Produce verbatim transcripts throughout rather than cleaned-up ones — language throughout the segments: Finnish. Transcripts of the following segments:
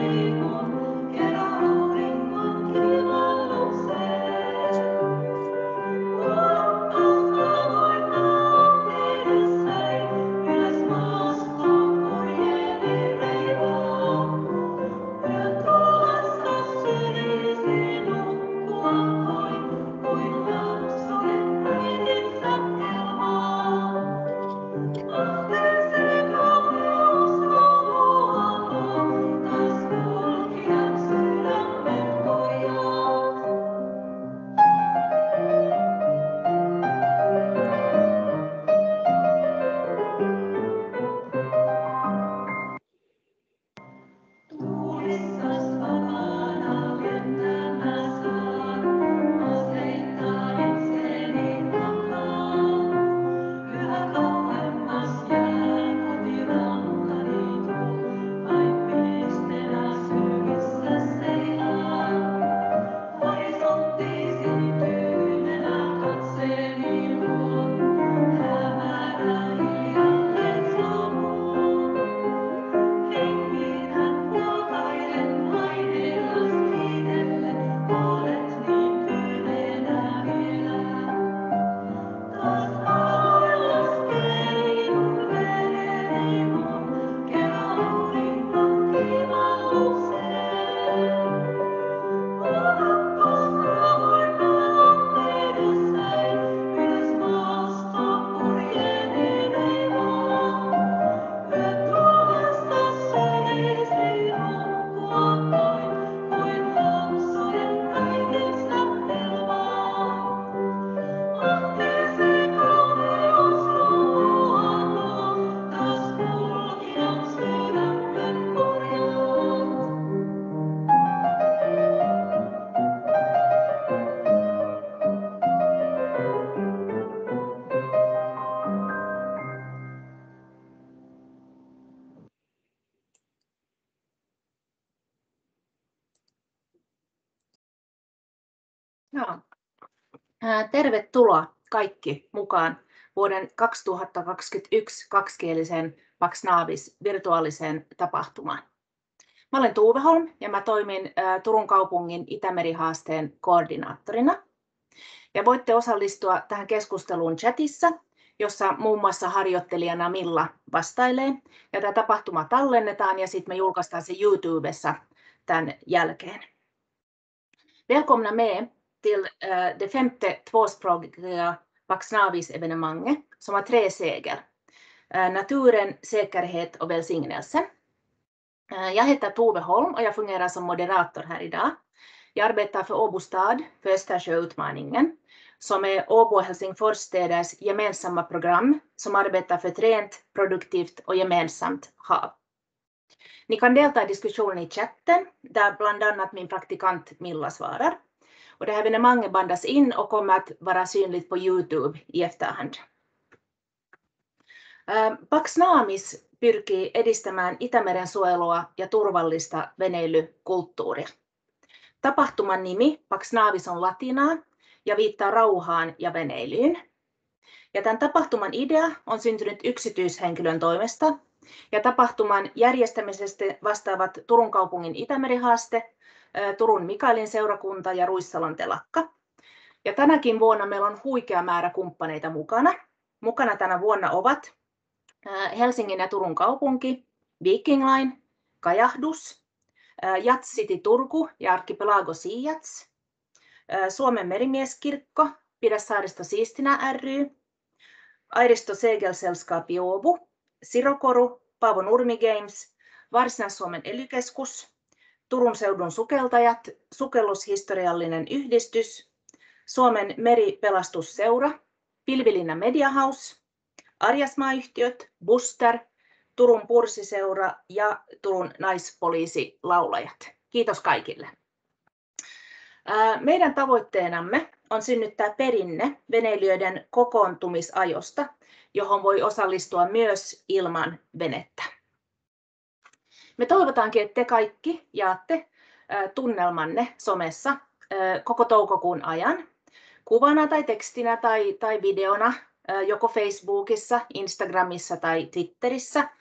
Joo. Tervetuloa kaikki mukaan vuoden kaksituhattakaksikymmentäyksi kaksikieliseen Paxnavis virtuaaliseen tapahtumaan. Mä olen Tuve Holm ja mä toimin Turun kaupungin Itämeri-haasteen koordinaattorina. Ja voitte osallistua tähän keskusteluun chatissa, jossa muun muassa harjoittelijana Milla vastailee. Ja tämä tapahtuma tallennetaan ja sitten me julkaistaan se YouTubessa tämän jälkeen. Välkomna med till uh, det femte tvåspråkiga Paxnavis-evenemanget som har tre segel. Uh, naturen, säkerhet och välsignelse. Uh, jag heter Tuve Holm och jag fungerar som moderator här idag. Jag arbetar för Åbo stad för Östersjöutmaningen som är Åbo och Helsingfors städers gemensamma program som arbetar för ett rent, produktivt och gemensamt hav. Ni kan delta i diskussionen i chatten där bland annat min praktikant Milla svarar. Och det här evenemanget bandas in och kommer att vara synligt på YouTube i efterhand. Paxnavis pyrkii edistämään Itämeren suojelua ja turvallista veneilykulttuuria. Tapahtuman nimi Paxnavis on latinaa ja viittaa rauhaan ja veneilyyn. Ja tämän tapahtuman idea on syntynyt yksityishenkilön toimesta ja tapahtuman järjestämisestä vastaavat Turun kaupungin Itämeri-haaste, Turun Mikaelin seurakunta ja Ruissalon telakka. Ja tänäkin vuonna meillä on huikea määrä kumppaneita mukana. Mukana tänä vuonna ovat Helsingin ja Turun kaupunki, Viking Line, Kajahdus, Yacht City Turku ja Archipelago Sea Yachts, Suomen merimieskirkko, Pidä saaristo siistinä ry, Airisto Segelsällskap i Åbo, Sirokoru, Paavo Nurmi Games, Varsinais-Suomen ely-keskus, Turun seudun sukeltajat, sukellushistoriallinen yhdistys, Suomen meripelastusseura, Pilvilinna Media House, Arjasmaa-yhtiöt, Buster, Turun Pursiseura ja Turun naispoliisilaulajat. Kiitos kaikille. Meidän tavoitteenamme on synnyttää perinne veneilijöiden kokoontumisajosta, johon voi osallistua myös ilman venettä. Me toivotaankin, että te kaikki jaatte tunnelmanne somessa koko toukokuun ajan, kuvana tai tekstinä tai, tai videona, joko Facebookissa, Instagramissa tai Twitterissä.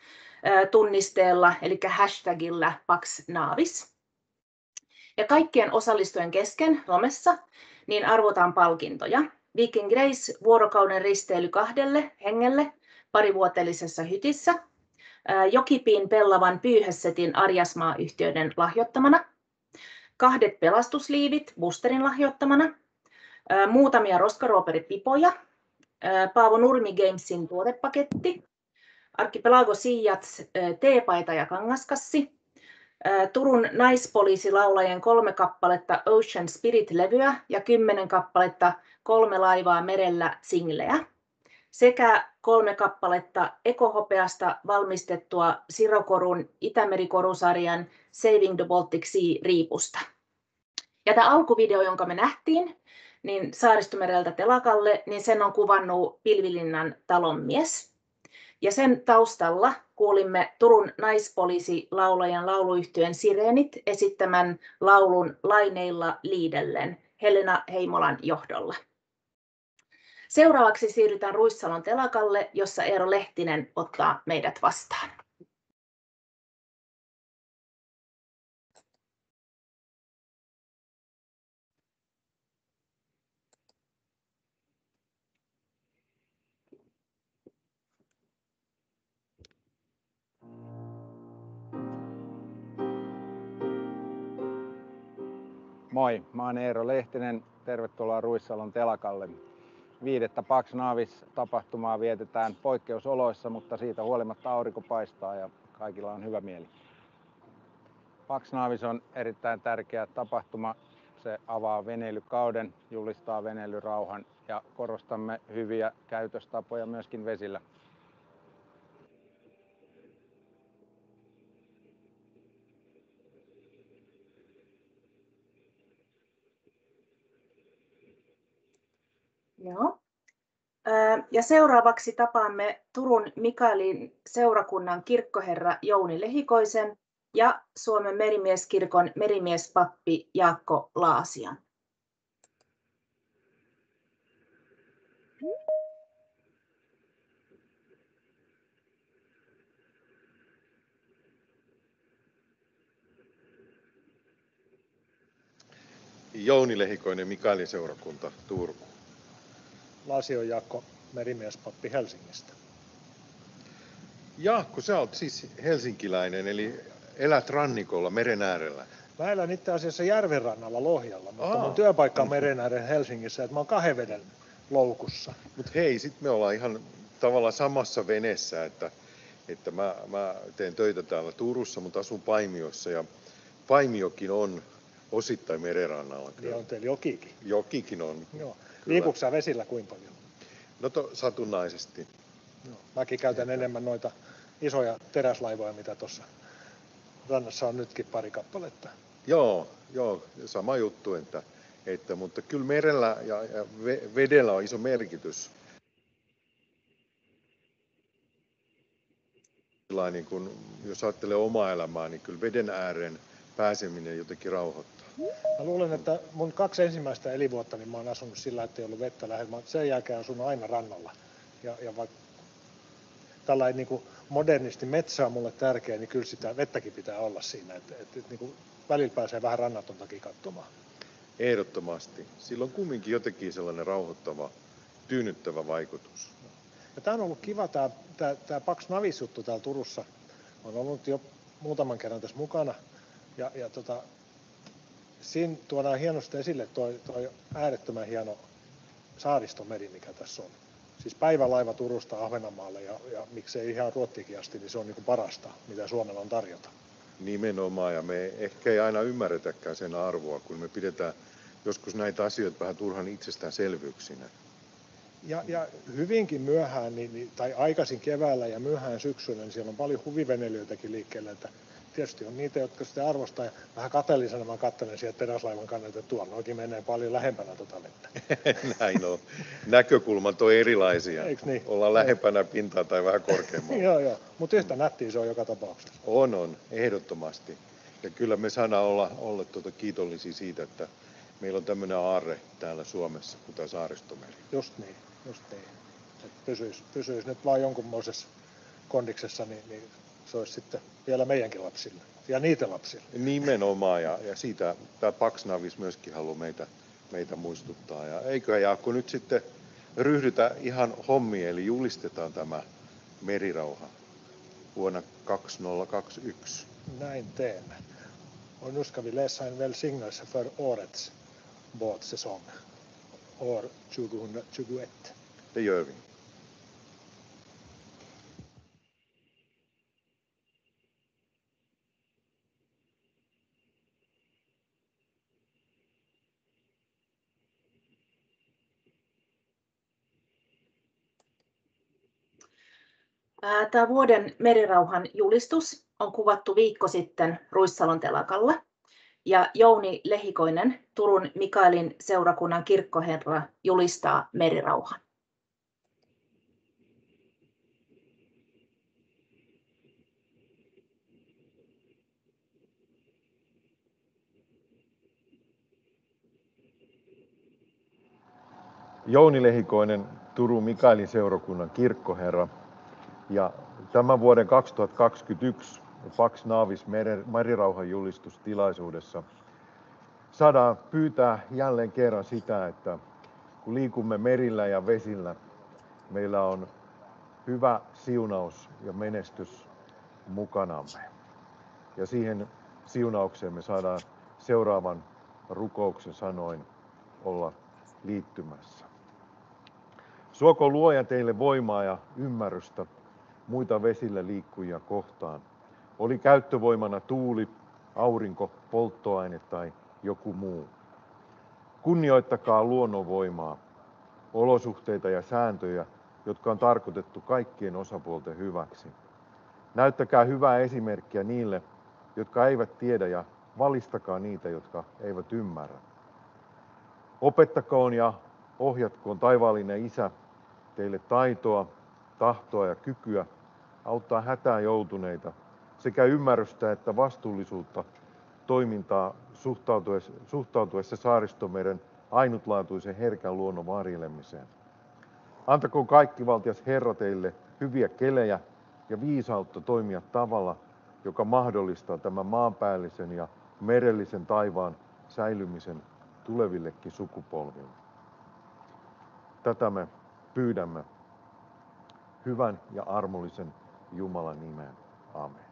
tunnisteella, eli hashtagillä Pax Navis. Ja kaikkien osallistujien kesken Romessa niin arvotaan palkintoja. Viking Grace vuorokauden risteily kahdelle hengelle parivuoteellisessa hytissä. Jokipiin pellavan pyyhäsetin Arjasmaa-yhtiöiden lahjoittamana. Kahdet pelastusliivit Boosterin lahjoittamana. Muutamia roskarooperipipoja. Paavo Nurmi Gamesin tuotepaketti. Archipelago Seayats teepaita ja kangaskassi. Turun naispoliisilaulajien kolme kappaletta Ocean Spirit-levyä ja kymmenen kappaletta Kolme laivaa merellä singleä. Sekä kolme kappaletta ekohopeasta valmistettua Sirokorun Itämeri-korusarjan Saving the Baltic Sea-riipusta. Ja tämä alkuvideo, jonka me nähtiin, niin Saaristomereltä telakalle, niin sen on kuvannut Pilvilinnan talonmies. Ja sen taustalla kuulimme Turun naispoliisilaulajan lauluyhtyeen Sireenit esittämän laulun Laineilla liidellen Helena Heimolan johdolla. Seuraavaksi siirrytään Ruissalon telakalle, jossa Eero Lehtinen ottaa meidät vastaan. Moi, mä oon Eero Lehtinen. Tervetuloa Ruissalon telakalle. Viidettä Pax Navis-tapahtumaa vietetään poikkeusoloissa, mutta siitä huolimatta aurinko paistaa ja kaikilla on hyvä mieli. Pax Navis on erittäin tärkeä tapahtuma. Se avaa veneilykauden, julistaa veneilyrauhan ja korostamme hyviä käytöstapoja myöskin vesillä. Joo. Ja seuraavaksi tapaamme Turun Mikaelin seurakunnan kirkkoherra Jouni Lehikoisen ja Suomen merimieskirkon merimiespappi Jaakko Laasian. Jouni Lehikoinen, Mikaelin seurakunta, Turku. Lasion Jaakko, merimiespappi Helsingistä. Jaakko, sä oot siis helsinkiläinen, eli elät rannikolla, meren äärellä. Mä elän itse asiassa järvenrannalla Lohjalla, mutta Aa. mun työpaikka on meren äärellä Helsingissä, että mä oon kahden veden loukussa. Mut hei, sit me ollaan ihan tavallaan samassa veneessä, että, että mä, mä teen töitä täällä Turussa, mutta asun Paimiossa ja Paimiokin on osittain merenrannalla. Niin on teillä jokikin. Jokikin on. Joo. Liikuuko sä vesillä kuinka paljon? No to, satunnaisesti. Joo. Mäkin käytän enemmän noita isoja teräslaivoja, mitä tuossa rannassa on nytkin pari kappaletta. Joo, joo, sama juttu, että, että, mutta kyllä merellä ja, ja vedellä on iso merkitys. Niin kun, jos ajattelee omaa elämää, niin kyllä veden ääreen pääseminen jotenkin rauhoittaa. Mä luulen, että mun kaksi ensimmäistä elinvuotta niin mä oon asunut sillä, että ei ollut vettä lähellä. Mä sen jälkeen asunut aina rannalla. Ja, ja vaikka tällainen niin kuin modernisti metsä on mulle tärkeä, niin kyllä sitä vettäkin pitää olla siinä. Että, että, että niin kuin välillä pääsee vähän rannatontakin katsomaan. Ehdottomasti. Sillä on kumminkin jotenkin sellainen rauhoittava, tyynnyttävä vaikutus. Ja tää on ollut kiva, tää, tää, tää Pax Navis-juttu täällä Turussa. Olen ollut jo muutaman kerran tässä mukana. Ja, ja tota, siinä tuodaan hienosti esille toi, toi äärettömän hieno saaristomeri, mikä tässä on. Siis päivälaiva Turusta Ahvenanmaalle ja, ja miksei ihan Ruottiinkin asti, niin se on niin kuin parasta, mitä Suomella on tarjota. Nimenomaan, ja me ehkä ei aina ymmärretäkään sen arvoa, kun me pidetään joskus näitä asioita vähän turhan itsestäänselvyyksinä. Ja, ja hyvinkin myöhään, niin, niin, tai aikaisin keväällä ja myöhään syksyllä, niin siellä on paljon huviveneilyöitäkin liikkeellä. Että tietysti on niitä, jotka sitä arvostaa. Ja vähän kateellisena mä katselen sieltä teräslaivan kannalta, että tuolla noikin menee paljon lähempänä tuota vettä. Näin on. Näkökulmat on erilaisia. Eiks niin? Ollaan lähempänä pintaa tai vähän korkeammalla. Joo, joo. Mutta yhtä nättiä se on joka tapauksessa. On, on. Ehdottomasti. Ja kyllä me saadaan olla, olla tuota kiitollisia siitä, että meillä on tämmöinen aarre täällä Suomessa, kuin tämä Saaristomeri. Just niin, just niin. Että pysyisi, pysyisi nyt vaan jonkunmoisessa kondiksessa, niin, niin se olisi sitten vielä meidänkin lapsille ja niitä lapsille. Nimenomaan, ja, ja siitä tämä Pax Navis myöskin haluaa meitä, meitä muistuttaa. Ja eiköhän Jaakko nyt sitten ryhdytä ihan hommiin, eli julistetaan tämä merirauha vuonna kaksituhattakaksikymmentäyksi. Näin teemme. Och nu ska vi läsa en välsignelse för årets båtsäsong, år tjugohundratjugoett. Det gör vi. Tämä vuoden merirauhan julistus on kuvattu viikko sitten Ruissalon telakalla. Ja Jouni Lehikoinen, Turun Mikaelin seurakunnan kirkkoherra, julistaa merirauhan. Jouni Lehikoinen, Turun Mikaelin seurakunnan kirkkoherra. Ja tämän vuoden kaksituhattakaksikymmentäyksi Pax Navis merirauhan julistustilaisuudessa saadaan pyytää jälleen kerran sitä, että kun liikumme merillä ja vesillä, meillä on hyvä siunaus ja menestys mukanamme. Ja siihen siunaukseen me saadaan seuraavan rukouksen sanoin olla liittymässä. Suoko Luoja teille voimaa ja ymmärrystä muita vesillä liikkujia kohtaan. Oli käyttövoimana tuuli, aurinko, polttoaine tai joku muu. Kunnioittakaa luonnonvoimaa, olosuhteita ja sääntöjä, jotka on tarkoitettu kaikkien osapuolten hyväksi. Näyttäkää hyvää esimerkkiä niille, jotka eivät tiedä, ja valistakaa niitä, jotka eivät ymmärrä. Opettakoon ja ohjatkoon taivaallinen Isä teille taitoa, tahtoa ja kykyä auttaa hätään joutuneita sekä ymmärrystä että vastuullisuutta toimintaa suhtautuessa, suhtautuessa Saaristomeren ainutlaatuisen herkän luonnon varjelemiseen. Antakoon kaikkivaltias Herra teille hyviä kelejä ja viisautta toimia tavalla, joka mahdollistaa tämän maanpäällisen ja merellisen taivaan säilymisen tulevillekin sukupolville. Tätä me pyydämme hyvän ja armollisen Jumalan nimeen. Amen.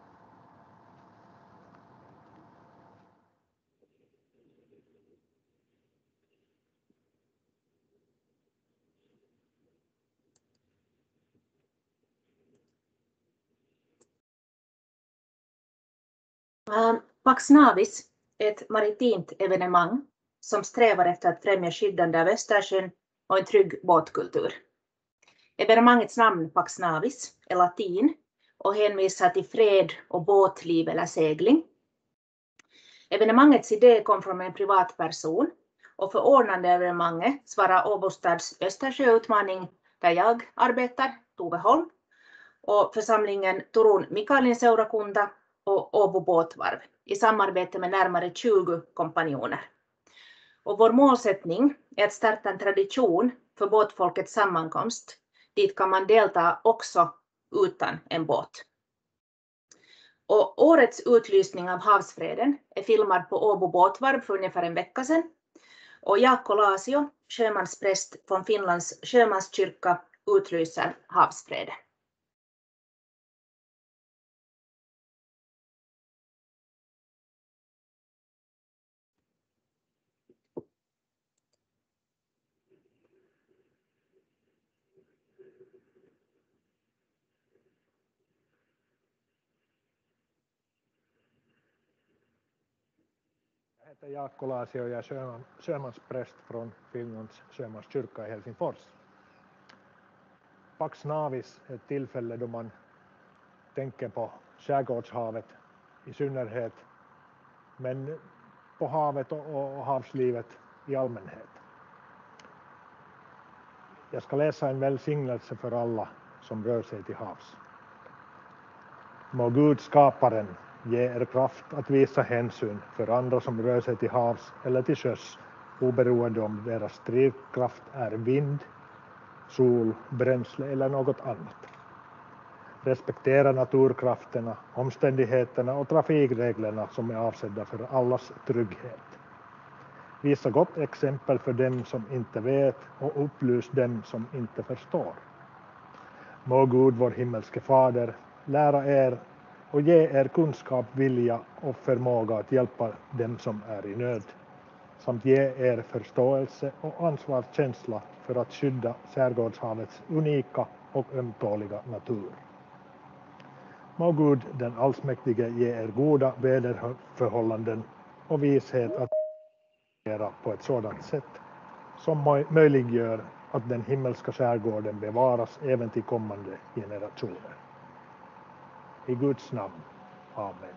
Pax Navis är ett maritimt evenemang som strävar efter att främja skyddande av Östersjön och en trygg båtkultur. Evenemangets namn Pax Navis är latin och hänvisar till fred och båtliv eller segling. Evenemangets idé kom från en privatperson och för ordnande evenemanget svarar Åbostads Östersjöutmaning där jag arbetar, Tove Holm, och församlingen Turun Mikaelin seurakunta och Åbo båtvarv i samarbete med närmare tjugo kompanjoner. Och vår målsättning är att starta en tradition för båtfolkets sammankomst. Dit kan man delta också utan en båt. Och årets utlysning av havsfreden är filmad på Åbo båtvarv för ungefär en vecka sedan. Och Jaakko Laasio, sjömanspräst från Finlands sjömanskyrka, utlyser havsfreden. Jag heter Jaakko Laasio och jag är sjöman, sjömanspräst från Finlands sjömanskyrka i Helsingfors. Pax Navis är ett tillfälle då man tänker på skärgårdshavet i synnerhet, men på havet och, och havslivet i allmänhet. Jag ska läsa en välsignelse för alla som rör sig till havs. Må Gud skaparen ge er kraft att visa hänsyn för andra som rör sig till havs eller till sjöss, oberoende om deras drivkraft är vind, sol, bränsle eller något annat. respektera naturkrafterna, omständigheterna och trafikreglerna som är avsedda för allas trygghet. Visa gott exempel för dem som inte vet och upplys dem som inte förstår. Må Gud, vår himmelske Fader, lära er och ge er kunskap, vilja och förmåga att hjälpa dem som är i nöd, samt ge er förståelse och ansvarskänsla för att skydda skärgårdshavets unika och ömtåliga natur. Må Gud, den allsmäktige, ge er goda väderförhållanden och vishet att agera på ett sådant sätt som möjliggör att den himmelska skärgården bevaras även till kommande generationer. I Guds namn. Amen.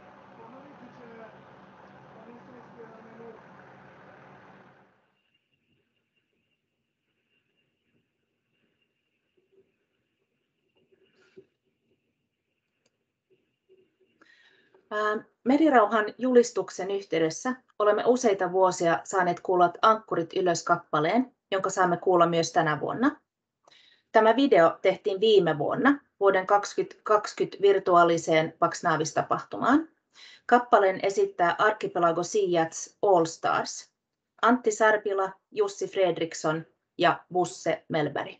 Merirauhan julistuksen yhteydessä olemme useita vuosia saaneet kuulla Ankkurit ylös -kappaleen, jonka saamme kuulla myös tänä vuonna. Tämä video tehtiin viime vuonna, vuoden kaksituhattakaksikymmentä virtuaaliseen Pax-Navis-tapahtumaan. Kappaleen esittää Archipelago Sea Yachts All Stars, Antti Sarpila, Jussi Fredriksson ja Bosse Mellberg.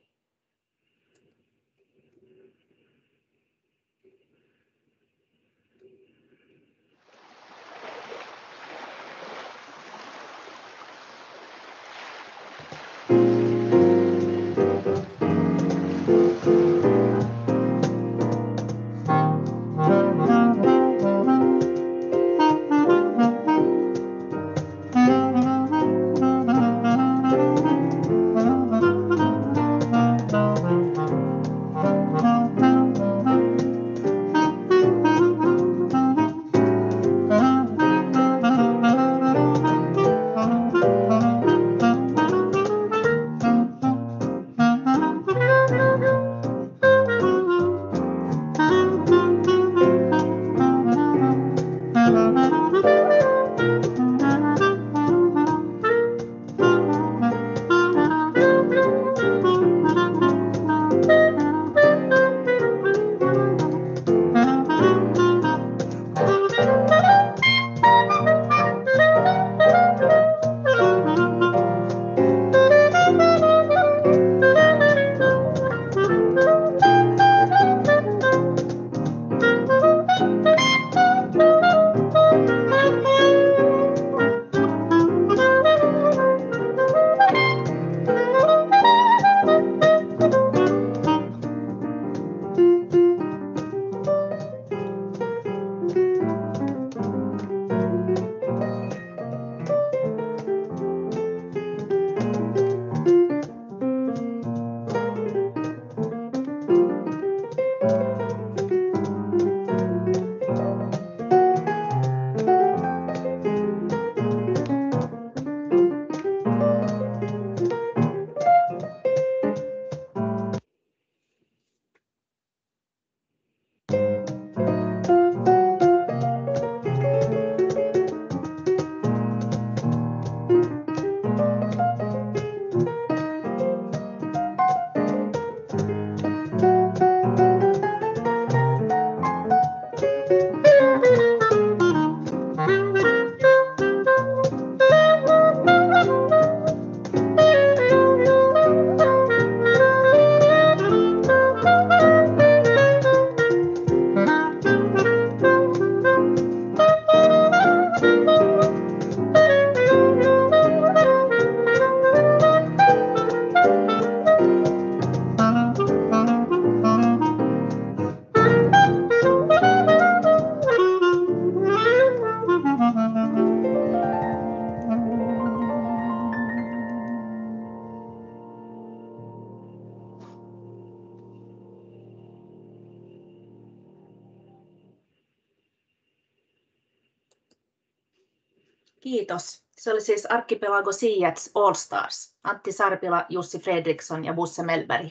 Kiitos. Se oli siis Archipelago Sea Yachts All Stars, Antti Sarpila, Jussi Fredriksson ja Bosse Mellberg.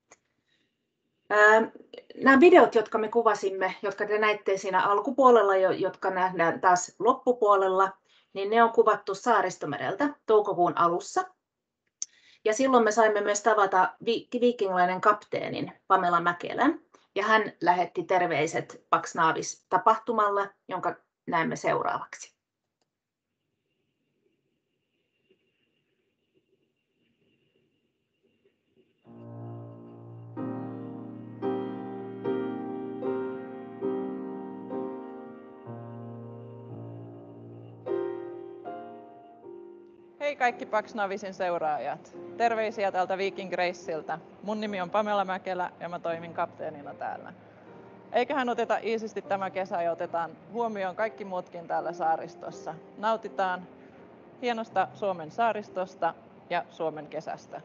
Nämä videot, jotka me kuvasimme, jotka te näitte siinä alkupuolella, jotka nähdään taas loppupuolella, niin ne on kuvattu Saaristomereltä toukokuun alussa. Ja silloin me saimme myös tavata viikingiläinen kapteenin Pamela Mäkelän, ja hän lähetti terveiset Pax-Navis-tapahtumalle, jonka näemme seuraavaksi. Hei kaikki Pax-Navisin seuraajat. Terveisiä täältä Viking Graceiltä. Mun nimi on Pamela Mäkelä ja mä toimin kapteenina täällä. Eiköhän oteta iisisti tämä kesä ja otetaan huomioon kaikki muutkin täällä saaristossa. Nautitaan hienosta Suomen saaristosta ja Suomen kesästä.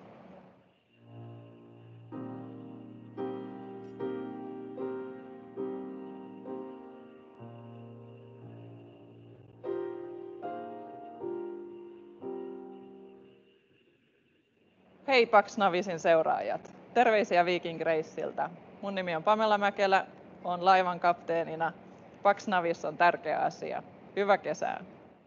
Hei Pax-Navisin seuraajat. Terveisiä Viking Graceiltä. Mun nimi on Pamela Mäkelä, olen laivan kapteenina. Pax-Navis on tärkeä asia. Hyvää kesää.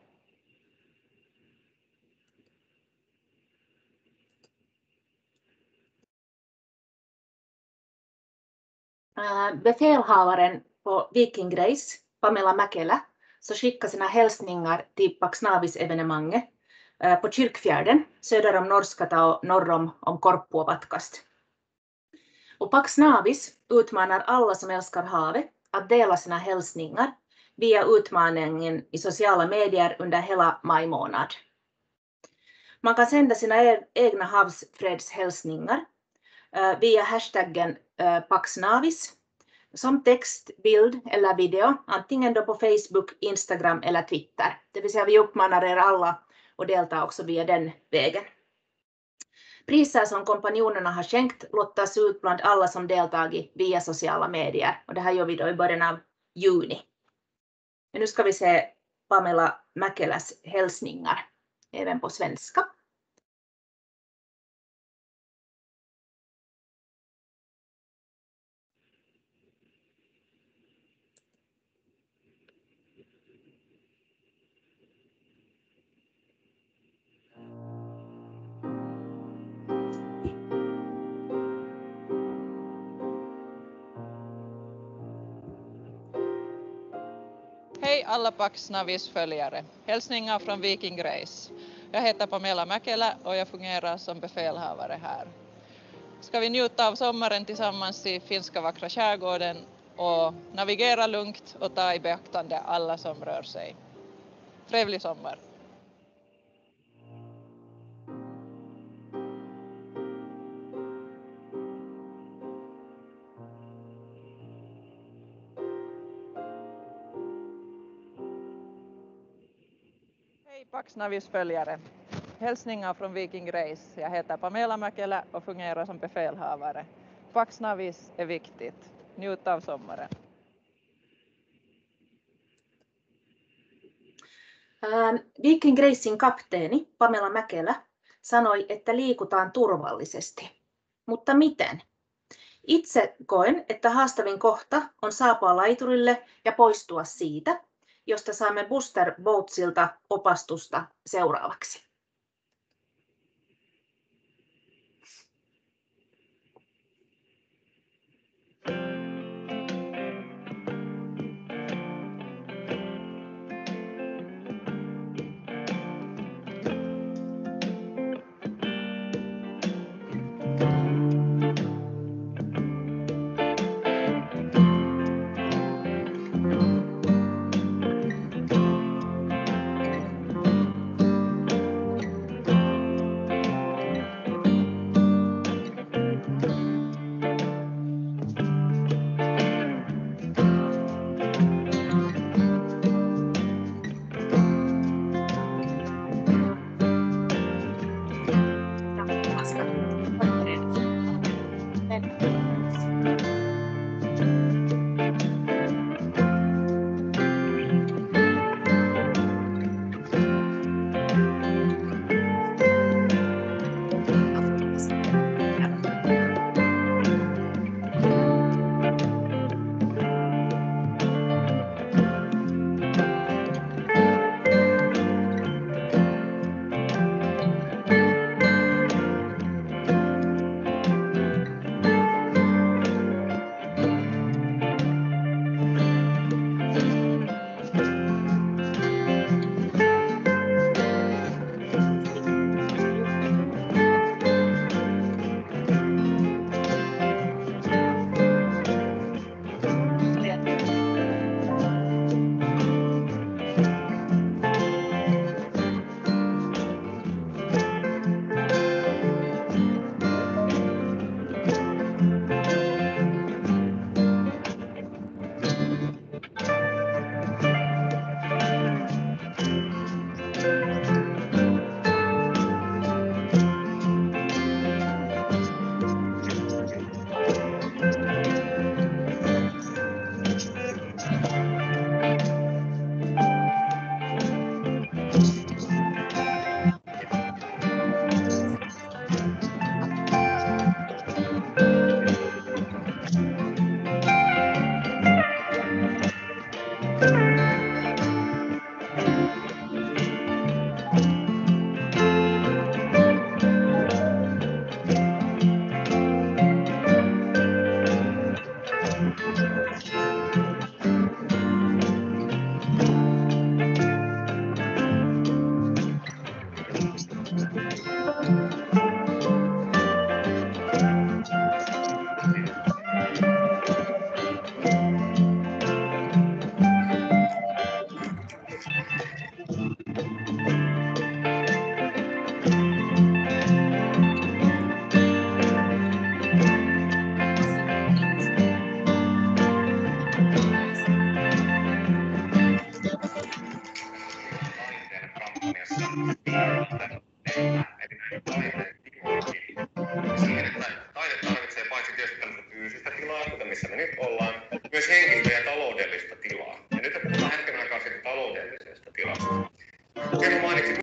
Befälhavaren på Viking Grace, Pamela Mäkelä, så skickar sina hälsningar till Pax-Navis-evenemanget på Kyrkfjärden, söder om Norskata och norr om, om Korpu och Vatkast. Och Pax-Navis utmanar alla som älskar havet att dela sina hälsningar via utmaningen i sociala medier under hela maj månad. Man kan sända sina egna havsfredshälsningar via hashtaggen Pax-Navis som text, bild eller video, antingen då på Facebook, Instagram eller Twitter. Det vill säga vi uppmanar er alla att delta också via den vägen. Priser som kompanjonerna har skänkt lottas ut bland alla som deltagit via sociala medier. Och det här gör vi då i början av juni. Men nu ska vi se Pamela Mäkeläs hälsningar, även på svenska. Hej alla Pax-Navis-följare. Hälsningar från Viking Grace. Jag heter Pamela Mäkelä och jag fungerar som befälhavare här. Ska vi njuta av sommaren tillsammans i finska vackra skärgården och navigera lugnt och ta i beaktande alla som rör sig. Trevlig sommar! Hej Pax-Navis-följare. Hälsningar från Viking Grace. Jag heter Pamela Mäkelä och fungerar som befälhavare. Pax-Navis är viktigt. Njut av sommaren. Ähm, Viking Gracein kapteeni Pamela Mäkelä sanoi, että liikutaan turvallisesti. Mutta miten? Itse koen, että haastavin kohta on saapua laiturille ja poistua siitä, josta saamme Booster Boatsilta opastusta seuraavaksi. Siihen, että taide tarvitsee paitsi tietysti tämmöistä fyysistä tilaa, kuten missä me nyt ollaan, myös henkistä ja taloudellista tilaa. Ja nyt puhutaan hetken aikaa siitä taloudellisesta tilasta. Sen mainitsin.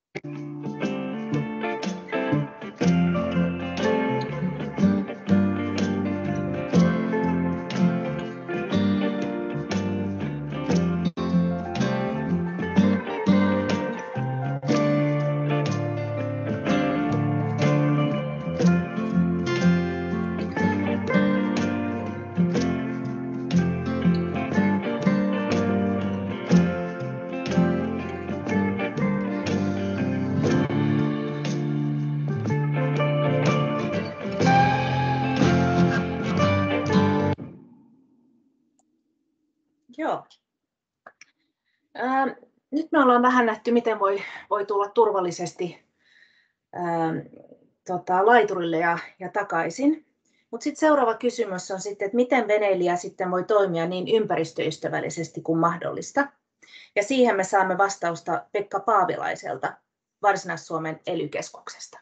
Joo. Ää, nyt me ollaan vähän nähty, miten voi, voi tulla turvallisesti ää, tota, laiturille ja, ja takaisin. Mutta sitten seuraava kysymys on sitten, että miten veneilijä sitten voi toimia niin ympäristöystävällisesti kuin mahdollista. Ja siihen me saamme vastausta Pekka Paavilaiselta Varsinais-Suomen E L Y-keskuksesta.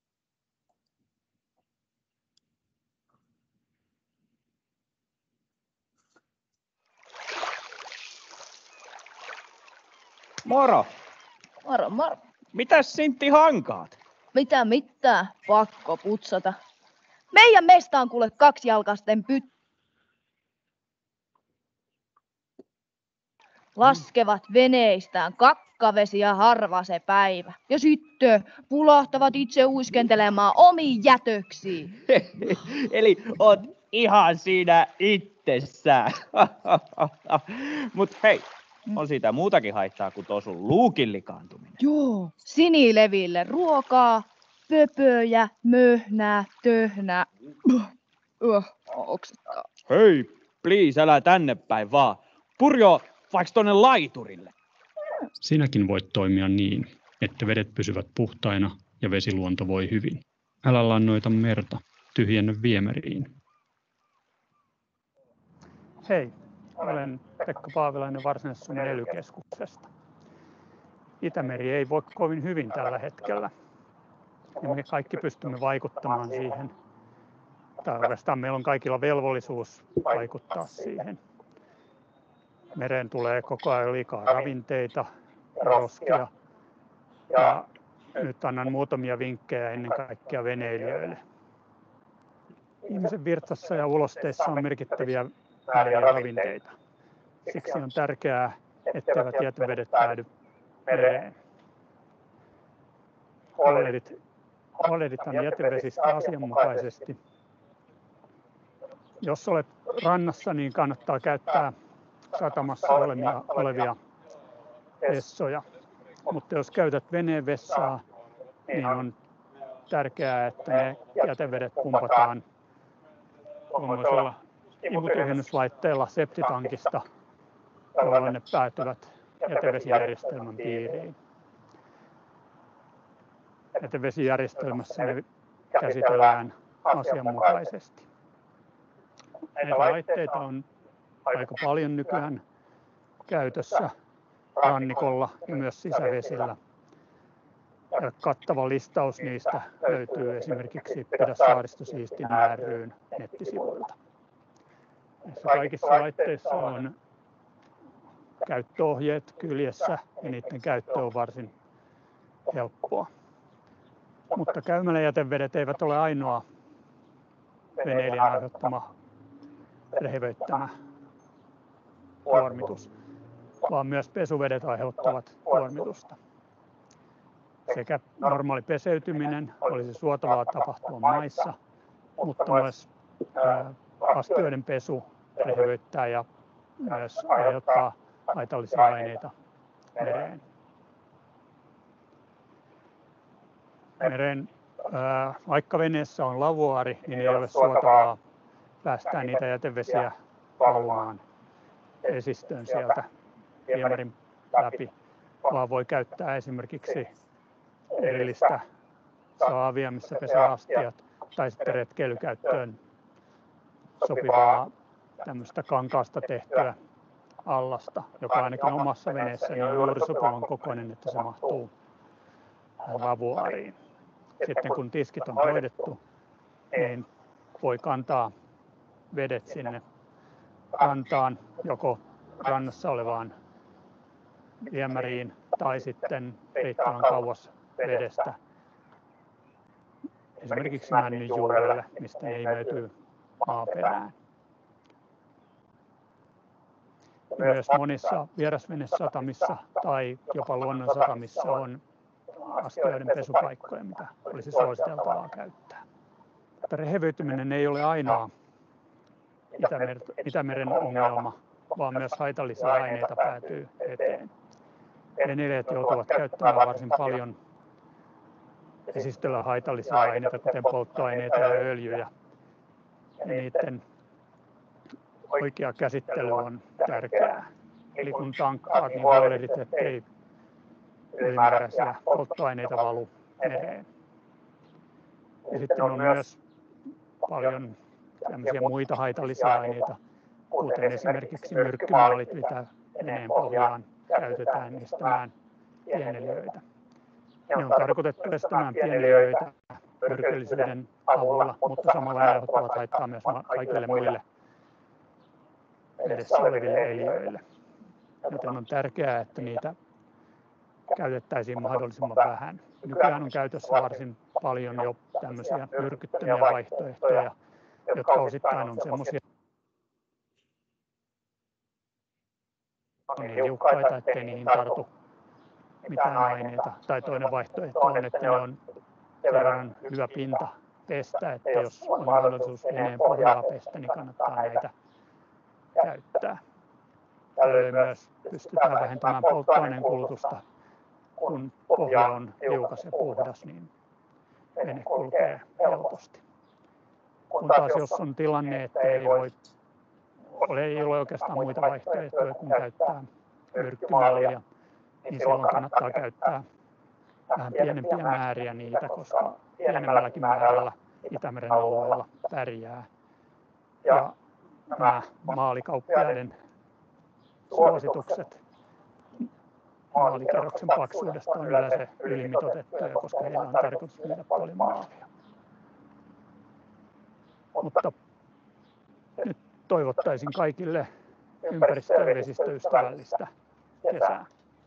Moro! Moro, moro. Mitäs Sintti hankaat? Mitä mitään? Pakko putsata. Meidän mesta on kuule kaksijalkaisten pyt... Laskevat veneistään kakkavesi ja harva se päivä. Ja sitten pulahtavat itse uiskentelemaan omiin jätöksiin. Eli oot ihan siinä itsessään. Mut hei, on siitä muutakin haittaa kuin tuo sun luukin likaantuminen. Joo, sinileville ruokaa, pöpöjä, möhnää, töhnää. Uh, uh, oksettaa. Hei, please, älä tänne päin vaan. Purjo vaikka tonne laiturille. Sinäkin voit toimia niin, että vedet pysyvät puhtaina ja vesiluonto voi hyvin. Älä lannoita merta, tyhjennä viemäriin. Hei, olen Pekka Paavilainen Varsinais-Suomen E L Y-keskuksesta. Itämeri ei voi kovin hyvin tällä hetkellä. Ja me kaikki pystymme vaikuttamaan siihen. Tai oikeastaan meillä on kaikilla velvollisuus vaikuttaa siihen. Mereen tulee koko ajan liikaa ravinteita, roskia. Ja nyt annan muutamia vinkkejä ennen kaikkea veneilijöille. Ihmisen virtsassa ja ulosteissa on merkittäviä määriä ravinteita. Siksi on tärkeää, etteivät jätevedet päädy mereen. Huolehdit, huolehditaan jätevesistä asianmukaisesti. Jos olet rannassa, niin kannattaa käyttää satamassa olevia, olevia vessoja. Mutta jos käytät veneen vessaa, niin on tärkeää, että ne jätevedet pumpataan tuollaisella imutyhjennyslaitteella septitankista, jolloin ne päätyvät jätevesijärjestelmän piiriin. Jätevesijärjestelmässä ne käsitellään asianmukaisesti. Näitä laitteita on aika paljon nykyään käytössä rannikolla ja myös sisävesillä. Ja kattava listaus niistä löytyy esimerkiksi Pidä saaristo siistinä ry:n nettisivuilta. Näissä kaikissa laitteissa on käyttöohjeet kyljessä ja niiden käyttö on varsin helppoa. Mutta käymäläjätevedet eivät ole ainoa veneilijän aiheuttama rehevöittämä kuormitus, vaan myös pesuvedet aiheuttavat kuormitusta. Sekä normaali peseytyminen olisi suotavaa tapahtua maissa, mutta myös astioiden pesu rehevöittää ja myös aiheuttaa haitallisia aineita mereen. Mereen, vaikka veneessä on lavuaari, niin ei ole suotavaa päästää niitä jätevesiä valumaan vesistöön sieltä viemärin läpi, vaan voi käyttää esimerkiksi erillistä saavia, missä pesee astiat, tai sitten retkeilykäyttöön sopivaa tämmöistä kankaasta tehtyä allasta, joka ainakin omassa veneessäni on juuri sopivan kokoinen, että se mahtuu lavuaariin. Sitten kun tiskit on hoidettu, niin voi kantaa vedet sinne rantaan, joko rannassa olevaan viemäriin tai sitten riittävän kauas vedestä, esimerkiksi männyn juurelle, mistä ne imeytyy maaperään. Myös monissa vierasvenesatamissa tai jopa luonnonsatamissa on astioiden pesupaikkoja, mitä olisi suositeltavaa käyttää. Mutta rehevöityminen ei ole ainoa Itämeren ongelma, vaan myös haitallisia aineita päätyy eteen. Veneilijät joutuvat käyttämään varsin paljon vesistöllä haitallisia aineita, kuten polttoaineita ja öljyjä. Ja niiden oikea käsittely on tärkeää. Eli kun tankkaat, niin huolehdit, ettei ylimääräisiä polttoaineita valu mereen. Ja sitten on myös paljon tämmöisiä muita haitallisia aineita, kuten esimerkiksi myrkkymaalit, mitä veneen pohjaan käytetään estämään pieneliöitä. Ne on tarkoitettu estämään pieneliöitä myrkyllisyyden avulla, mutta samalla ne aiheuttavat haittaa myös kaikille muille edessä oleville eliöille. Joten on tärkeää, että niitä käytettäisiin mahdollisimman vähän. Nykyään on käytössä varsin paljon jo tämmöisiä myrkyttömiä vaihtoehtoja, jotka osittain on semmoisia niin liukkaita, ettei niihin tartu mitään aineita. Tai toinen vaihtoehto on, että ne on sen verran hyvä pinta pestä, että jos on mahdollisuus veneen pohjaa pestä, niin kannattaa näitä käyttää. Tällöin myös pystytään vähentämään polttoaineen kulutusta, kun pohja on liukas ja puhdas, niin vene kulkee helposti. Kun taas jos on tilanne, että ei voi, ei ole oikeastaan muita vaihtoehtoja kuin käyttää myrkkymaalia, niin silloin kannattaa käyttää vähän pienempiä määriä niitä, koska pienemmälläkin määrällä Itämeren alueella pärjää. Ja nämä maalikauppiaiden suositukset maalikerroksen paksuudesta on yleensä ylimitoitettuja, koska heillä on tarkoitus myydä paljon maalia. Mutta nyt toivottaisin kaikille ympäristö- ja vesistöystävällistä kesää.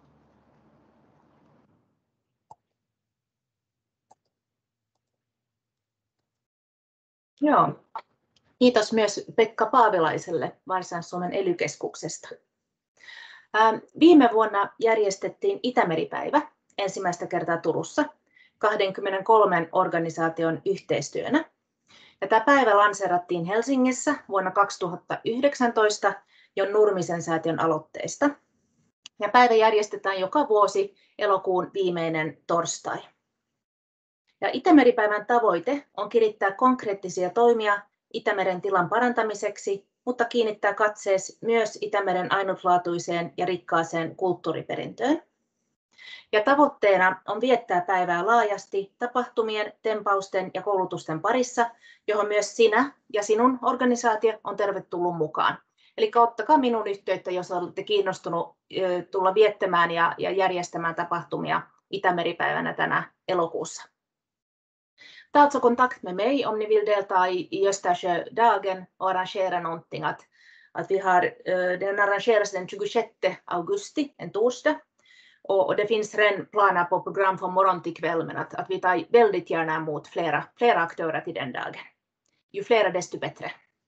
Joo. Kiitos myös Pekka Paavilaiselle Varsinais-Suomen ely-keskuksesta. Viime vuonna järjestettiin Itämeripäivä ensimmäistä kertaa Turussa kaksikymmentäkolme organisaation yhteistyönä. Ja tämä päivä lanseerattiin Helsingissä vuonna kaksituhattayhdeksäntoista Jon Nurmisen säätiön aloitteesta. Ja päivä järjestetään joka vuosi elokuun viimeinen torstai. Ja Itämeripäivän tavoite on kirittää konkreettisia toimia Itämeren tilan parantamiseksi, mutta kiinnittää katsees myös Itämeren ainutlaatuiseen ja rikkaaseen kulttuuriperintöön. Ja tavoitteena on viettää päivää laajasti tapahtumien, tempausten ja koulutusten parissa, johon myös sinä ja sinun organisaatio on tervetullut mukaan. Eli ottakaa minun yhteyttä, jos olette kiinnostunut tulla viettämään ja järjestämään tapahtumia Itämeripäivänä tänä elokuussa. Ta alltså kontakt med mig om ni vill delta i Östersjödagen och arrangera någonting. Att, att vi har, den arrangeras den tjugosjätte augusti, en torsdag. Och, och det finns redan planer på program från morgon till kväll, men att, att vi tar väldigt gärna emot flera, flera aktörer till den dagen. Ju flera desto bättre.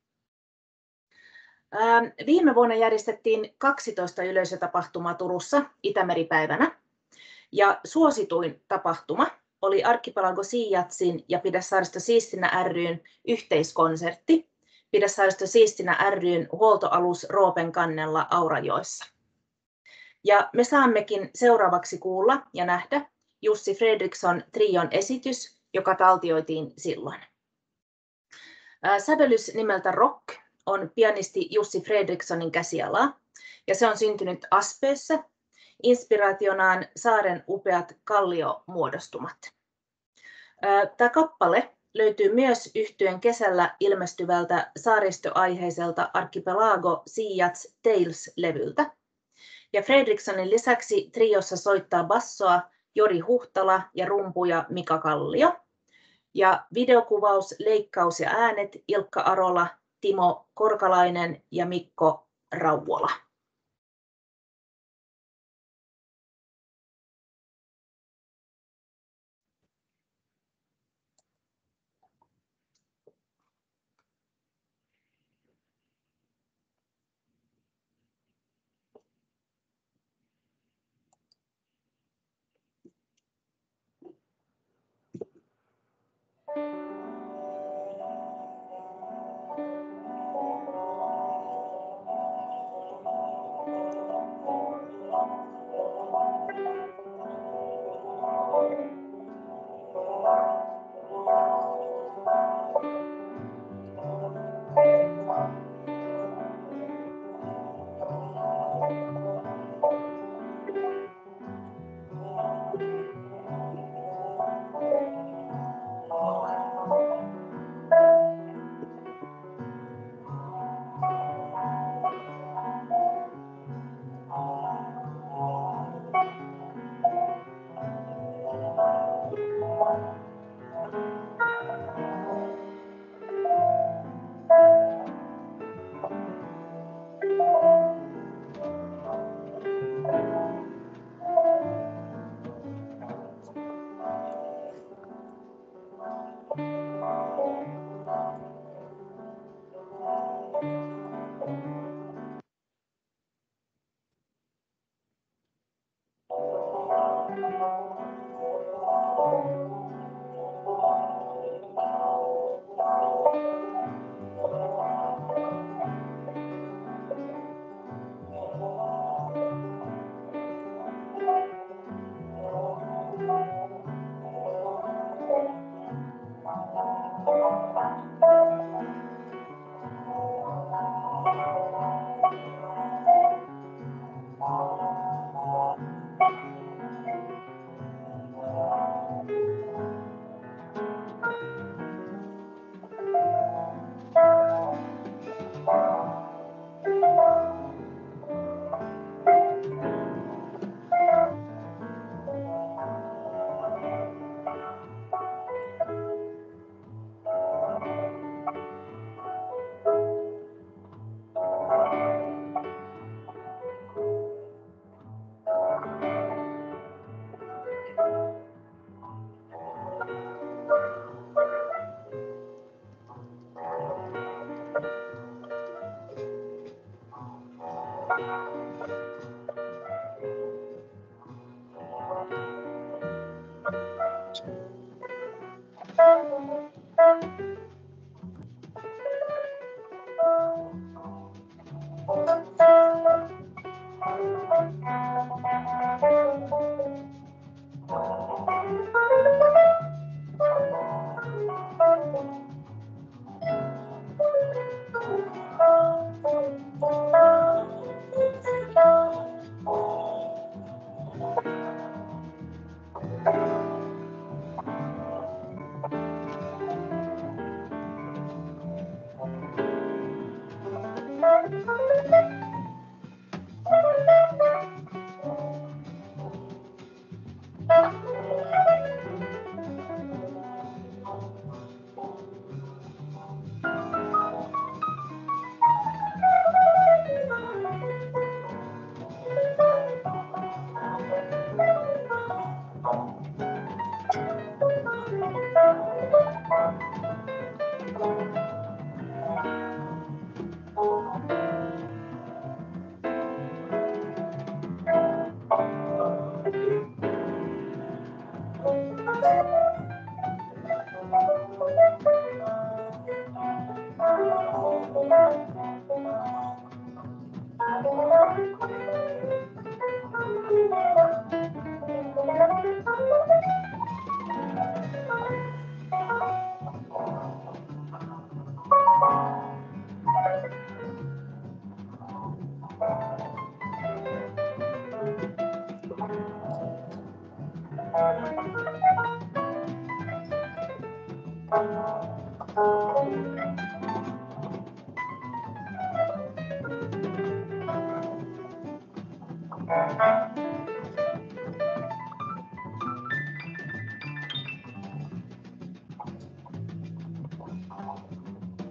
Ähm, viime vuonna järjestettiin kaksitoista yleisötapahtumaa Turussa Itämeripäivänä. Ja suosituin tapahtuma oli Archipelago Siijatsin ja Pidä saaristo siistinä ry:n yhteiskonsertti Pidä saaristo siistinä ry:n huoltoalus Roopen kannella Aurajoessa. Ja me saammekin seuraavaksi kuulla ja nähdä Jussi Fredriksson trion esitys, joka taltioitiin silloin. Sävellys nimeltä Rock on pianisti Jussi Fredrikssonin käsialaa ja se on syntynyt Aspössä inspiraationaan saaren upeat kalliomuodostumat. Tämä kappale löytyy myös yhtyeen kesällä ilmestyvältä saaristoaiheiselta Archipelago Sea Yachts Tales-levyltä. Ja Fredrikssonin lisäksi triossa soittaa bassoa Jori Huhtala ja rumpuja Mika Kallio. Ja videokuvaus, leikkaus ja äänet Ilkka Arola, Timo Korkalainen ja Mikko Rauvola.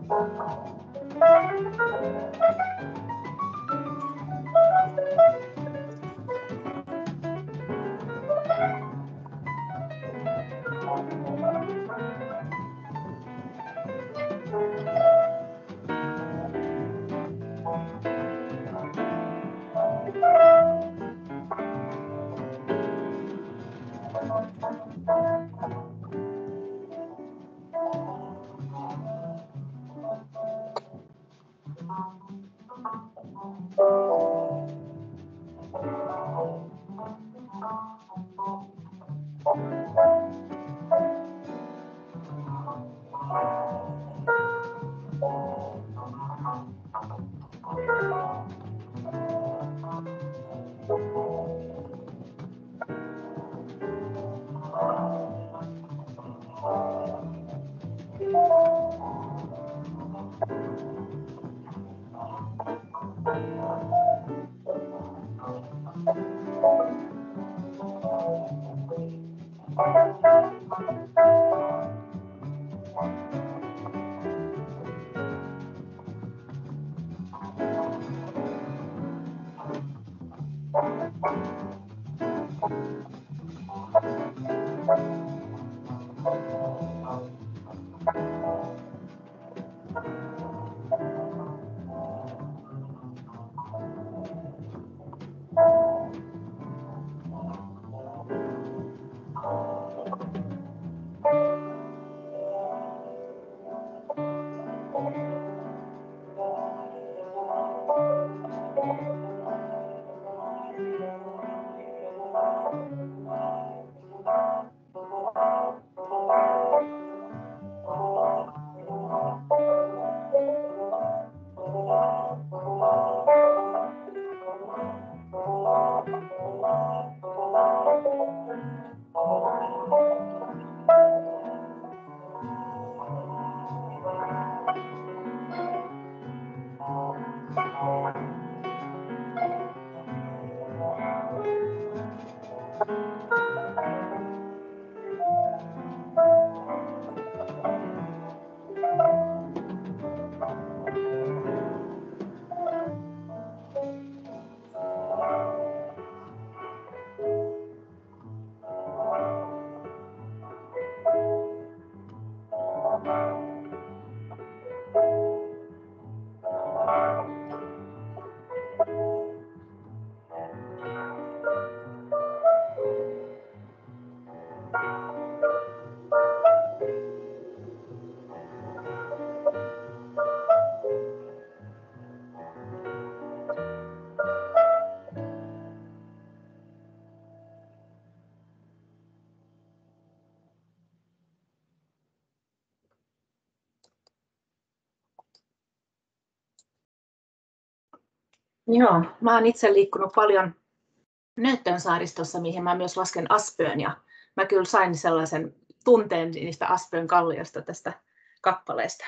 Joo, mä oon itse liikkunut paljon Nööttön saaristossa, mihin mä myös lasken Aspöön, ja mä kyllä sain sellaisen tunteen niistä Aspöön kalliosta tästä kappaleesta.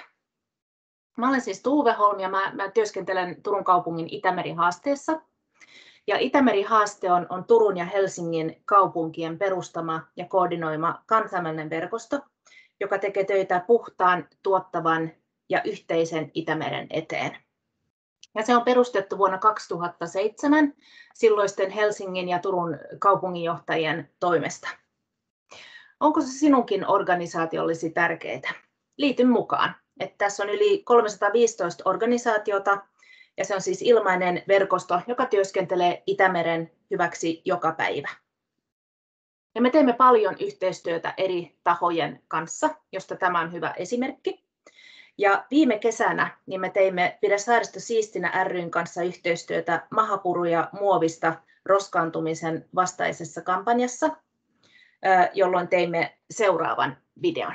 Mä olen siis Tuve Holm ja mä, mä työskentelen Turun kaupungin Itämeri-haasteessa. Ja Itämeri-haaste on, on Turun ja Helsingin kaupunkien perustama ja koordinoima kansainvälinen verkosto, joka tekee töitä puhtaan, tuottavan ja yhteisen Itämeren eteen. Ja se on perustettu vuonna kaksituhattaseitsemän silloisten Helsingin ja Turun kaupunginjohtajien toimesta. Onko se sinunkin organisaatiollesi tärkeää? Liity mukaan. Että tässä on yli kolmesataaviisitoista organisaatiota ja se on siis ilmainen verkosto, joka työskentelee Itämeren hyväksi joka päivä. Ja me teemme paljon yhteistyötä eri tahojen kanssa, josta tämä on hyvä esimerkki. Ja viime kesänä niin me teimme Pidä saaristo siistinä ry:n kanssa yhteistyötä mahapuruja muovista roskaantumisen vastaisessa kampanjassa, jolloin teimme seuraavan videon.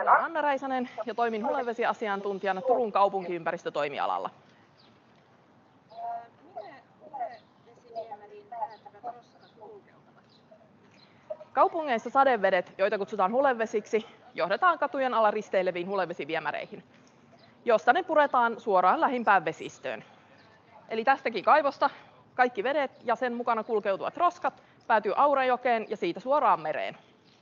olen Anna Räisänen ja toimin hulevesiasiantuntijana Turun kaupunkiympäristötoimialalla. Kaupungeissa sadevedet, joita kutsutaan hulevesiksi, johdetaan katujen alla risteileviin hulevesiviemäreihin, josta ne puretaan suoraan lähimpään vesistöön. Eli tästäkin kaivosta kaikki vedet ja sen mukana kulkeutuvat roskat päätyy Aurajokeen ja siitä suoraan mereen.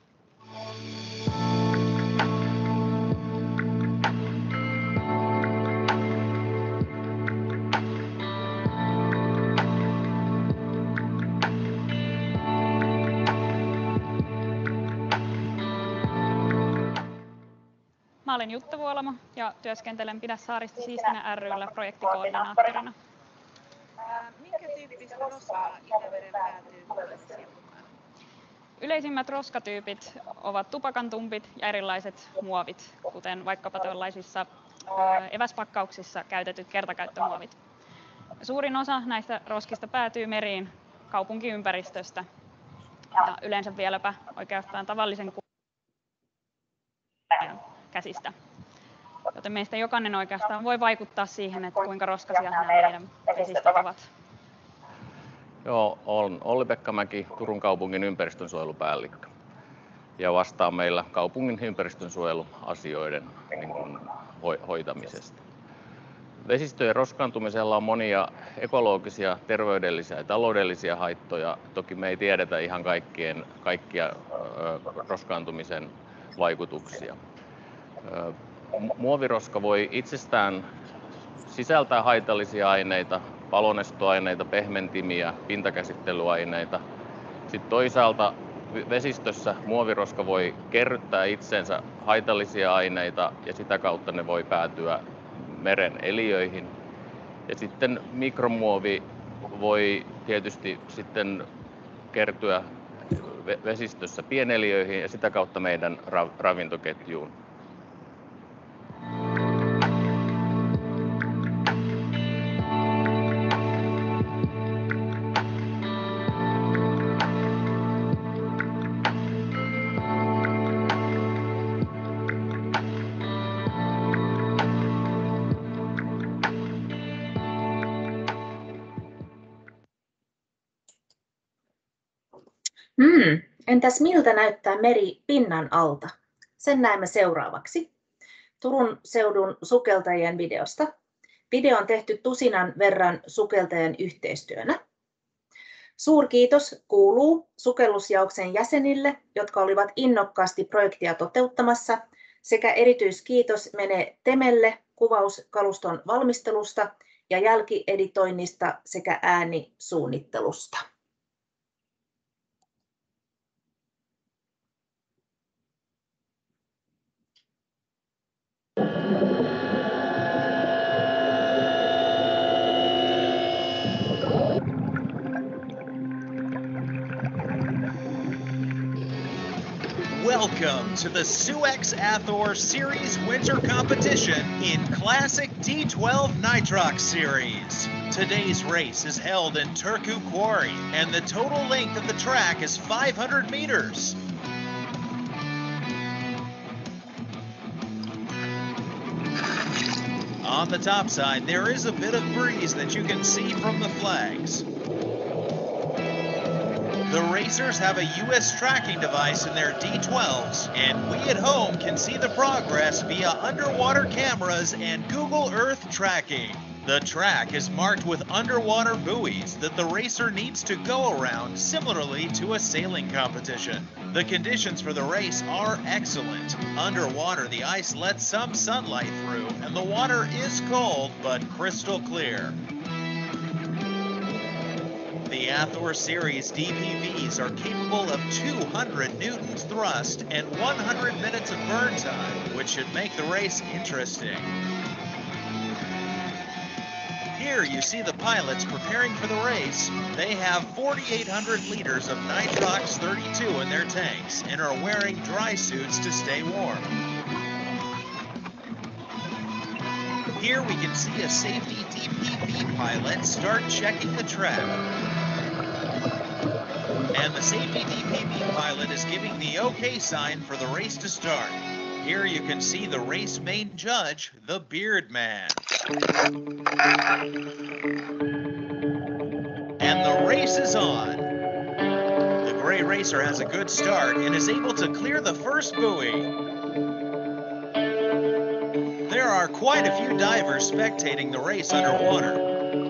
Mä olen Jutta Vuolamo ja työskentelen Pidä saaristo siistinä ry:llä projektikoordinaattorina. Minkä tyyppistä roskaa Itämereen päätyy hulevesien mukaan? Yleisimmät roskatyypit ovat tupakantumpit ja erilaiset muovit, kuten vaikkapa tällaisissa eväspakkauksissa käytetyt kertakäyttömuovit. Suurin osa näistä roskista päätyy meriin kaupunkiympäristöstä ja yleensä vieläpä oikeastaan tavallisen käsistä. Joten meistä jokainen oikeastaan voi vaikuttaa siihen, että kuinka roskaisia nämä meidän vesistöt ovat. Joo, olen Olli-Pekka Mäki, Turun kaupungin ympäristönsuojelupäällikkö. Ja vastaan meillä kaupungin ympäristönsuojeluasioiden niin kuin, hoitamisesta. Vesistöjen roskaantumisella on monia ekologisia, terveydellisiä ja taloudellisia haittoja. Toki me ei tiedetä ihan kaikkien, kaikkia ö, roskaantumisen vaikutuksia. Muoviroska voi itsestään sisältää haitallisia aineita, palonestoaineita, pehmentimiä, pintakäsittelyaineita. Sitten toisaalta vesistössä muoviroska voi kerryttää itsensä haitallisia aineita ja sitä kautta ne voi päätyä meren eliöihin. Ja sitten mikromuovi voi tietysti sitten kertyä vesistössä pieneliöihin ja sitä kautta meidän ravintoketjuun. Hmm. Entäs miltä näyttää meri pinnan alta? Sen näemme seuraavaksi Turun seudun sukeltajien videosta. Video on tehty tusinan verran sukeltajan yhteistyönä. Suurkiitos kuuluu sukellusjaoksen jäsenille, jotka olivat innokkaasti projektia toteuttamassa, sekä erityiskiitos menee Temelle kuvauskaluston valmistelusta ja jälkieditoinnista sekä äänisuunnittelusta. Welcome to the SUEX Athor Series Winter Competition in Classic D twelve Nitrox Series. Today's race is held in Turku Quarry, and the total length of the track is five hundred meters. On the top side, there is a bit of breeze that you can see from the flags. The racers have a U S tracking device in their D twelves, and we at home can see the progress via underwater cameras and Google Earth tracking. The track is marked with underwater buoys that the racer needs to go around, similarly to a sailing competition. The conditions for the race are excellent. Underwater, the ice lets some sunlight through, and the water is cold but crystal clear. The Athor Series D P Vs are capable of two hundred newtons thrust and one hundred minutes of burn time, which should make the race interesting. Here you see the pilots preparing for the race. They have forty-eight hundred liters of Nitrox thirty-two in their tanks and are wearing dry suits to stay warm. Here we can see a safety D P V pilot start checking the track. And the safety D P V pilot is giving the OK sign for the race to start. Here you can see the race main judge, the Beard Man. And the race is on. The gray racer has a good start and is able to clear the first buoy. There are quite a few divers spectating the race underwater.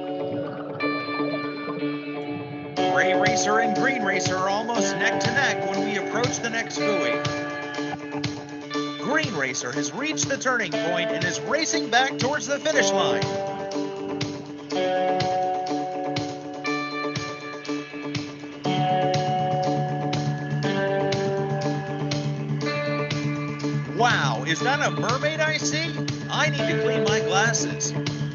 Gray racer and green racer are almost neck to neck when we approach the next buoy. Green racer has reached the turning point and is racing back towards the finish line. Wow, is that a mermaid I see? I need to clean my glasses.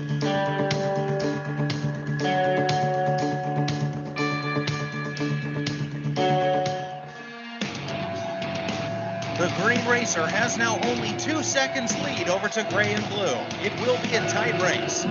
The green racer has now only two seconds lead over to gray and blue. It will be a tight race.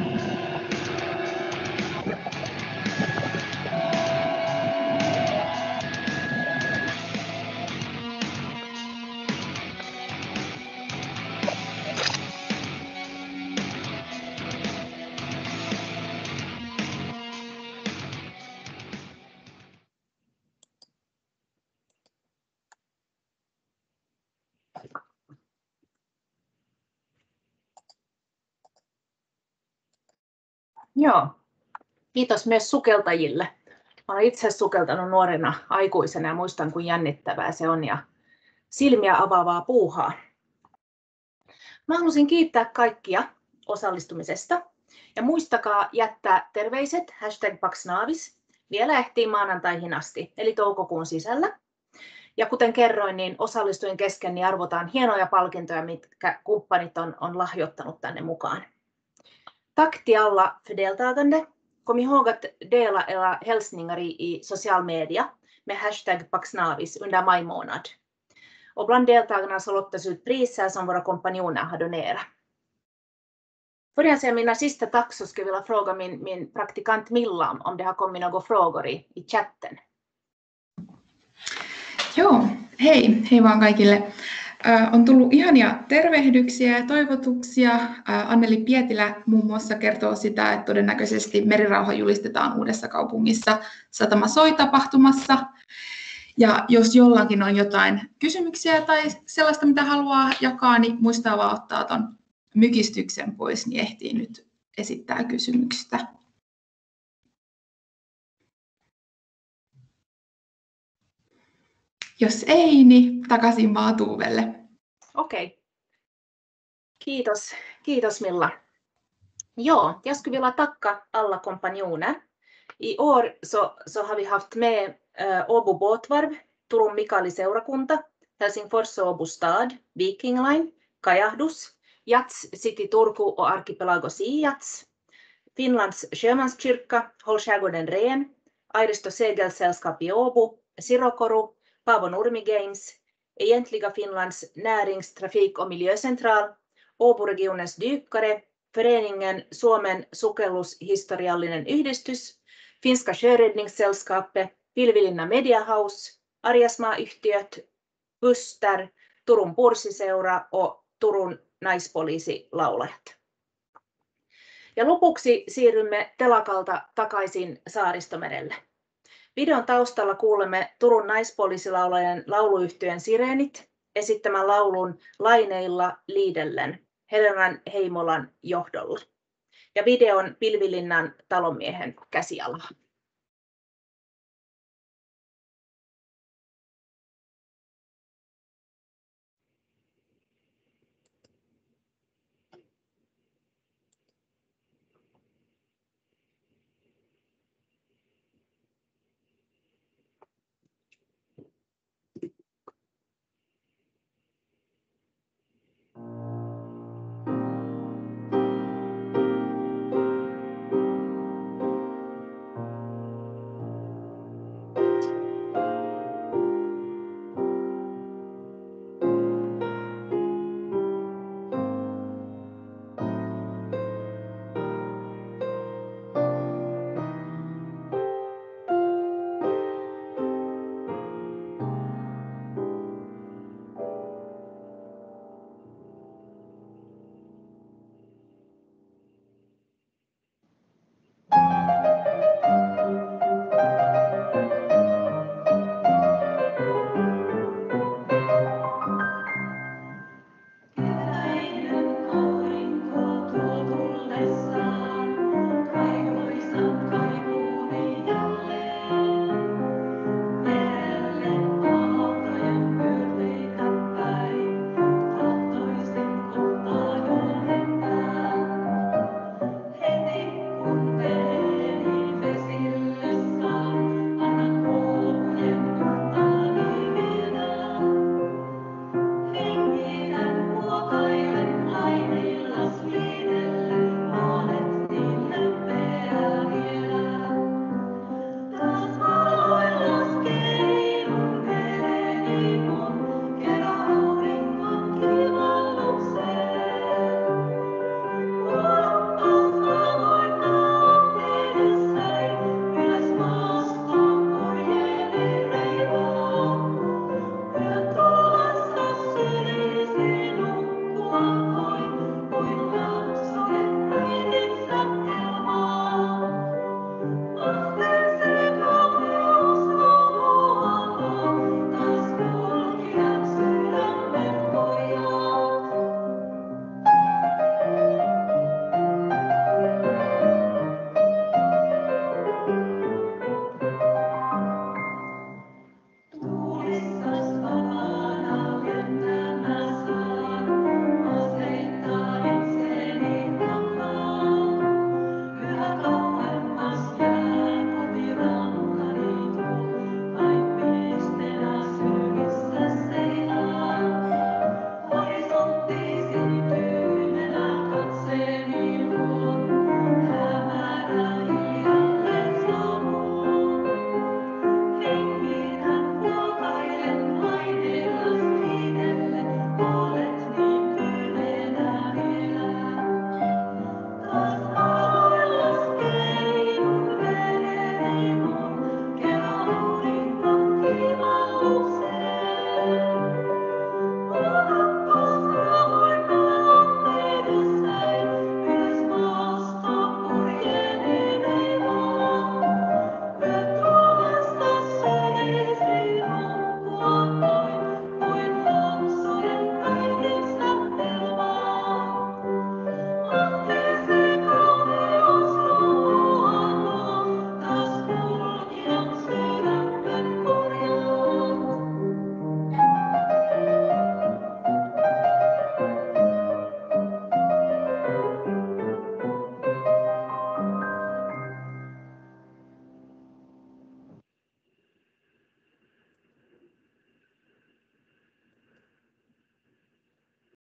Joo, kiitos myös sukeltajille. Olen itse sukeltanut nuorena aikuisena ja muistan, kuin jännittävää se on ja silmiä avaavaa puuhaa. Mä haluaisin kiittää kaikkia osallistumisesta ja muistakaa jättää terveiset hashtag paksnaavis. Vielä ehtii maanantaihin asti, eli toukokuun sisällä. Ja kuten kerroin, niin osallistujien kesken niin arvotaan hienoja palkintoja, mitkä kumppanit on, on lahjoittanut tänne mukaan. Tack till alla för deltagande. Kom ihåg att dela era hälsningar i, i social media med hashtag paksnavis under maj månad. Och bland deltagarna så lottas ut priser som våra kompanjoner har donerat. För jag säger mina sista tack så skulle jag vilja fråga min, min praktikant Milla om det har kommit några frågor i, i chatten. Joo, hei, hei vaan kaikille. On tullut ihania tervehdyksiä ja toivotuksia. Anneli Pietilä muun muassa kertoo sitä, että todennäköisesti merirauha julistetaan Uudessa Kaupungissa Satama Soi-tapahtumassa. Ja jos jollakin on jotain kysymyksiä tai sellaista, mitä haluaa jakaa, niin muistaa vaan ottaa ton mykistyksen pois, niin ehtii nyt esittää kysymystä. Jos ei, niin takaisin vaan Tuuvelle. Okej. Okay. Kiitos. Kiitos Milla. Ja, jag skulle vilja tacka alla kompanjoner. I år så, så har vi haft med äh, Åbo båtvarv, Turun Mikaeli seurakunta, Helsingfors Åbo stad, Viking Line, Kajahdus, Jats City Turku och Archipelagos Jats, Finlands sjömanskyrka, Håll skärgården ren, Airisto segelsällskap i Åbo, Sirokoru, Paavo Nurmi Games, Egentliga Finlands närings-, trafik- och miljöcentral, Åboregionens dykare, Föreningen Suomen sukellushistoriallinen yhdistys, Finska sjöräddningssällskapet, Pilvilinna Media House, Arjasmaa-yhtiöt, Buster, Turun Pursiseura och Turun naispoliisilaulajat. Ja lopuksi siirrymme telakalta takaisin Saaristomerelle. Videon taustalla kuulemme Turun naispoliisilaulajien lauluyhtyeen Sireenit esittämän laulun Laineilla liidellen Helenan Heimolan johdolla ja videon Pilvilinnan talonmiehen käsialaa.